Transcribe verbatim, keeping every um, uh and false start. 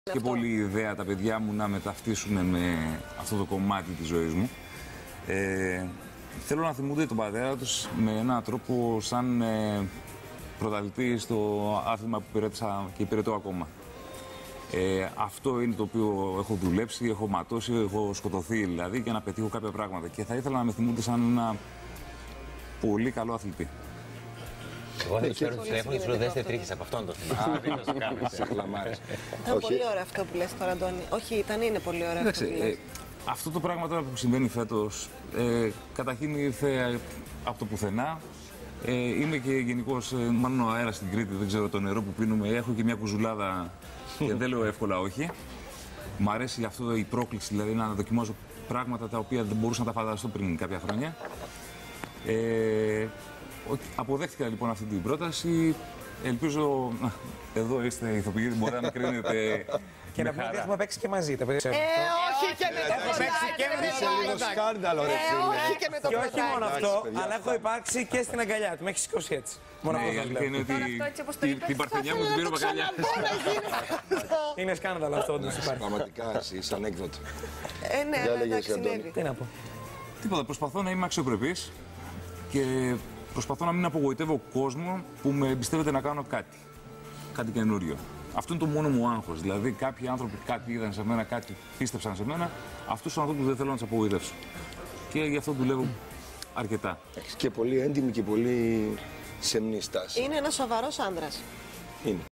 Και πολύ ιδέα τα παιδιά μου να με ταυτίσουν με αυτό το κομμάτι της ζωής μου. Ε, θέλω να θυμούνται τον πατέρα τους με έναν τρόπο σαν ε, πρωταθλητή στο άθλημα που υπηρέτησα και υπηρετώ ακόμα. Ε, αυτό είναι το οποίο έχω δουλέψει, έχω ματώσει, έχω σκοτωθεί δηλαδή για να πετύχω κάποια πράγματα. Και θα ήθελα να με θυμούνται σαν ένα πολύ καλό αθλητή. Εγώ θα τους φέρω τους τηλέφωνο και τους λέω δέστε τρίχες από αυτόν το θέμα. Α, δεν θα σου κάνεις. Ήταν πολύ ωραίο αυτό που λες τώρα, Αντώνη. Όχι, ήταν, είναι πολύ ωραίο αυτό που λες. Αυτό το πράγμα τώρα που συμβαίνει φέτος, ε, καταρχήν ήρθε από το πουθενά. Ε, είμαι και γενικώς, ε, μάλλον ο αέρας στην Κρήτη, δεν ξέρω το νερό που πίνουμε. Έχω και μια κουζουλάδα και δεν λέω εύκολα όχι. Μ' αρέσει αυτό η πρόκληση, δηλαδή να δοκιμάζω πράγματα τα οποία δεν μπορούσα να τα φανταστώ πριν κάποια χρόνια. Ε, αποδέχτηκα λοιπόν αυτή την πρόταση. Ελπίζω, εδώ είστε ηθοποιοί, μπορεί να με κρίνετε. Και να πούμε ότι έχουμε παίξει και μαζί. Τα παιδιά Ε, όχι και με το πρωτάθλημα. Είσαι λίγο σκάνδαλο, ρε φίλε. Και με το Και όχι μόνο πρωτάθλημα. αυτό, αλλά έχω υπάρξει και στην αγκαλιά του. Με έχει σηκώσει έτσι. Μόνο Ναι, η αυτό αλήθεια είναι ότι την- την παρθενιά μου την πήρε ο Μπακαλιάς. είναι σκάνδαλο αυτό όντως υπάρχει. Πραγματικά εσύ είσαι ανέκδοτο. Ε, ναι, Για αλλά λέγε εντάξει, εσύ, Αντώνη. συνέβη. Τι να πω. Τίποτα, προσπαθώ να είμαι αξιοπρεπής και προσπαθώ να μην απογοητεύω κόσμο που με εμπιστεύεται να κάνω κάτι. Κάτι καινούριο. Αυτό είναι το μόνο μου άγχος. Δηλαδή, κάποιοι άνθρωποι κάτι είδαν σε μένα, κάτι πίστεψαν σε μένα. Αυτούς τους ανθρώπους δεν θέλω να τους απογοητεύσω. Και γι' αυτό δουλεύω αρκετά. Και πολύ έντιμη και πολύ σεμνή στάση. Είναι ένας σοβαρός άνδρας. Είναι.